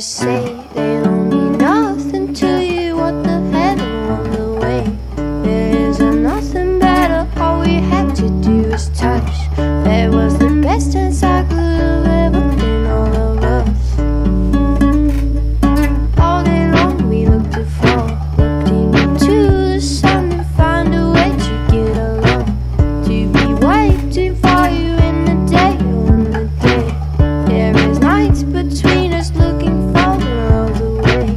say they don't mean nothing to you. What the hell along the way? There isn't nothing better. All we had to do is touch. That was the best chance I could have ever been, all of us. All day long we looked to fall, looking into the sun and find a way to get along. To be waiting for you in the day, on the day. There is nights between us, looking farther all the way.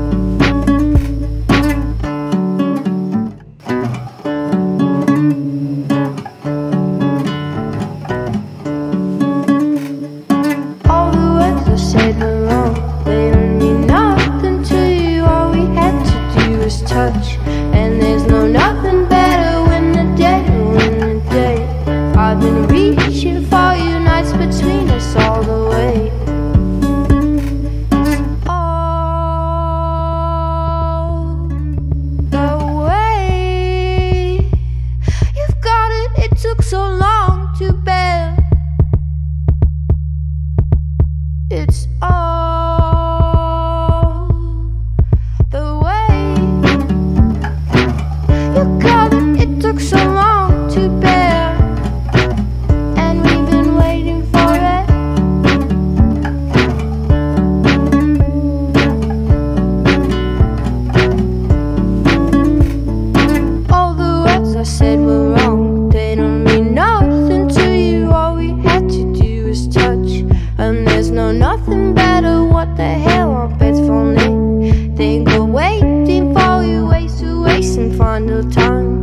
All the words I said were wrong. They don't mean nothing to you. All we had to do was touch. And there's no nothing better when the day, when the day. I've been reaching for you, nights between us all the way. It's all the way. You've got it, it took so long to bear. It's all the way. You got it, it took so long to bear. And we've been waiting for it. All the words I said were wrong. They don't mean nothing to you. All we had to do is touch. And there's no nothing better. What the hell, our beds for me. Think we're waiting for you, ways to waste and find the time.